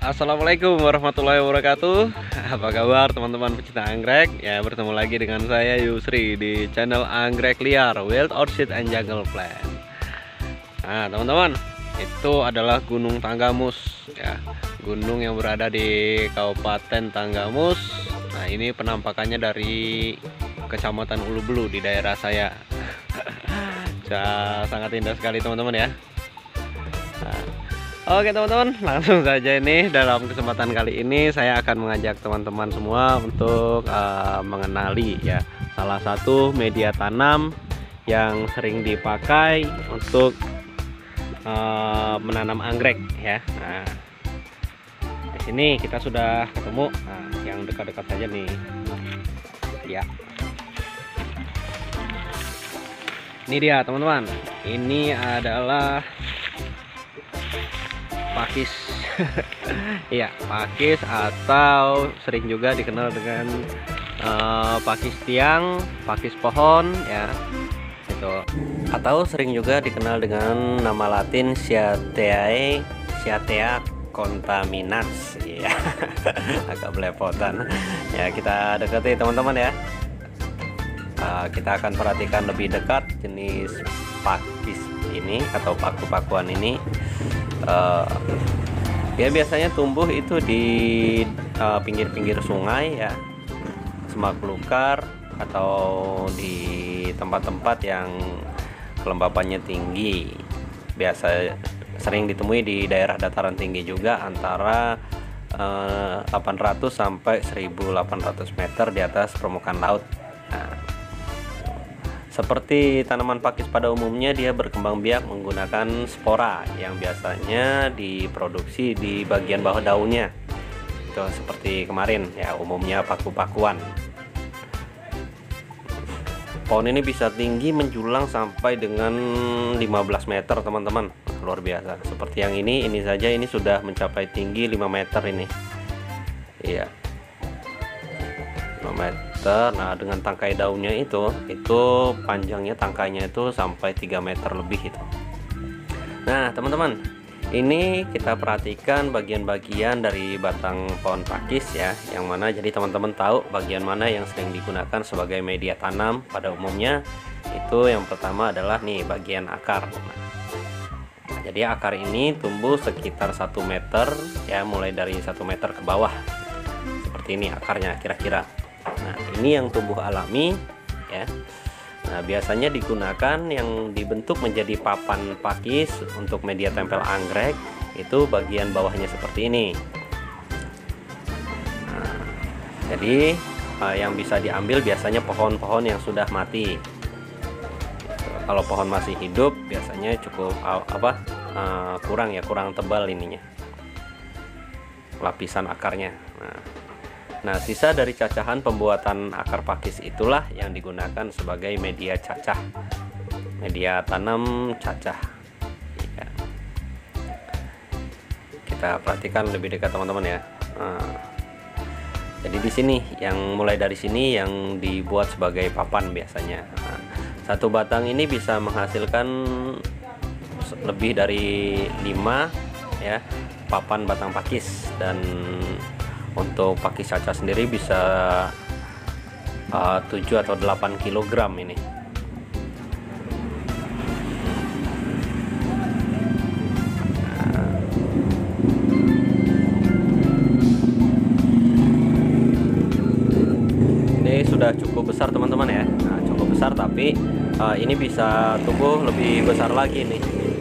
Assalamualaikum warahmatullahi wabarakatuh. Apa kabar teman-teman pecinta anggrek? Ya, bertemu lagi dengan saya Yusri di channel Anggrek Liar Wild Orchid and Jungle Plant. Nah teman-teman, itu adalah Gunung Tanggamus ya, gunung yang berada di Kabupaten Tanggamus. Nah ini penampakannya dari Kecamatan Ulu Belu di daerah saya. Sangat indah sekali teman-teman ya. Oke teman-teman, langsung saja ini dalam kesempatan kali ini saya akan mengajak teman-teman semua untuk mengenali ya salah satu media tanam yang sering dipakai untuk menanam anggrek ya. Nah, di sini kita sudah ketemu yang dekat-dekat saja nih ya. Ini dia teman-teman, ini adalah pakis. Iya, pakis atau sering juga dikenal dengan pakis tiang, pakis pohon ya. Itu. Atau sering juga dikenal dengan nama latin Cyathea contaminans. Iya. Agak belepotan. Ya, kita dekati teman-teman ya. Kita akan perhatikan lebih dekat jenis pakis ini atau paku-pakuan ini. Ya biasanya tumbuh itu di pinggir-pinggir sungai ya, semak belukar, atau di tempat-tempat yang kelembapannya tinggi. Biasa sering ditemui di daerah dataran tinggi juga, antara 800 sampai 1800 meter di atas permukaan laut. Nah, seperti tanaman pakis pada umumnya, dia berkembang biak menggunakan spora yang biasanya diproduksi di bagian bawah daunnya. Itu seperti kemarin ya, umumnya paku-pakuan. Pohon ini bisa tinggi menjulang sampai dengan 15 meter teman-teman, luar biasa. Seperti yang ini saja ini sudah mencapai tinggi 5 meter ini. Iya. 5 meter. Nah dengan tangkai daunnya itu panjangnya tangkainya itu sampai 3 meter lebih itu. Nah teman-teman, ini kita perhatikan bagian-bagian dari batang pohon pakis ya, yang mana jadi teman-teman tahu bagian mana yang sering digunakan sebagai media tanam pada umumnya. Itu yang pertama adalah nih bagian akar. Nah, jadi akar ini tumbuh sekitar 1 meter ya, mulai dari 1 meter ke bawah. Seperti ini akarnya kira-kira. Nah ini yang tumbuh alami ya. Nah biasanya digunakan yang dibentuk menjadi papan pakis untuk media tempel anggrek, itu bagian bawahnya seperti ini. Nah, jadi yang bisa diambil biasanya pohon-pohon yang sudah mati. Kalau pohon masih hidup biasanya cukup kurang tebal ininya, lapisan akarnya. Nah, sisa dari cacahan pembuatan akar pakis itulah yang digunakan sebagai media cacah, media tanam cacah. Ya. Kita perhatikan lebih dekat teman-teman ya. Jadi di sini, yang mulai dari sini yang dibuat sebagai papan biasanya. Satu batang ini bisa menghasilkan lebih dari 5 ya papan batang pakis, dan untuk pakis cacah sendiri bisa 7 atau 8 kg ini. Ini sudah cukup besar teman-teman ya. Nah, cukup besar, tapi ini bisa tumbuh lebih besar lagi nih.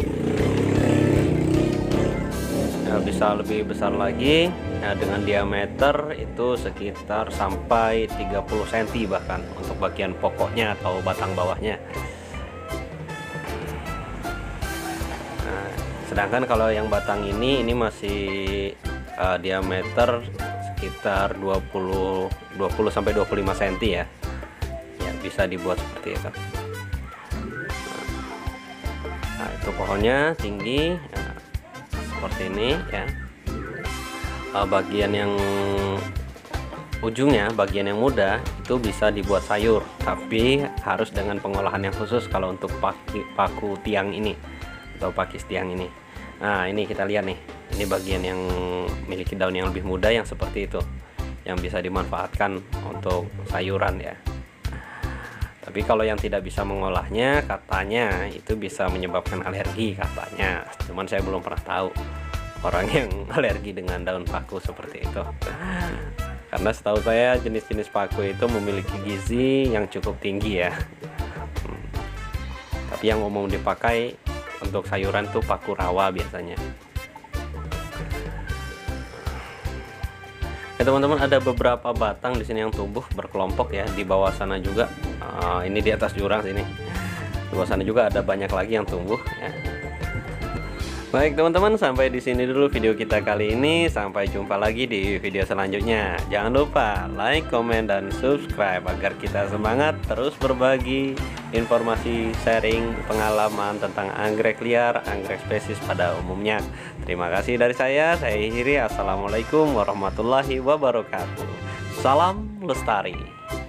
Nah, bisa lebih besar lagi. Nah, dengan diameter itu sekitar sampai 30 cm bahkan untuk bagian pokoknya atau batang bawahnya. Nah, sedangkan kalau yang batang ini masih diameter sekitar 20 sampai 25 cm ya. Ya, bisa dibuat seperti itu. Nah, itu pohonnya tinggi seperti ini ya. Bagian yang ujungnya, bagian yang muda itu bisa dibuat sayur, tapi harus dengan pengolahan yang khusus kalau untuk paku tiang ini atau pakis tiang ini. Nah ini kita lihat nih, Ini bagian yang memiliki daun yang lebih muda yang seperti itu, yang bisa dimanfaatkan untuk sayuran ya. Tapi kalau yang tidak bisa mengolahnya, katanya itu bisa menyebabkan alergi katanya. Cuman saya belum pernah tahu orang yang alergi dengan daun paku seperti itu. Karena setahu saya jenis-jenis paku itu memiliki gizi yang cukup tinggi ya. Tapi yang umum dipakai untuk sayuran tuh paku rawa biasanya. Ya teman-teman, ada beberapa batang di sini yang tumbuh berkelompok ya, di bawah sana juga. Ini di atas jurang sini. Di bawah sana juga ada banyak lagi yang tumbuh ya. Baik teman-teman, sampai di sini dulu video kita kali ini. Sampai jumpa lagi di video selanjutnya. Jangan lupa like, komen, dan subscribe agar kita semangat terus berbagi informasi, sharing pengalaman tentang anggrek liar, anggrek spesies pada umumnya. Terima kasih dari saya akhiri. Assalamualaikum warahmatullahi wabarakatuh. Salam lestari.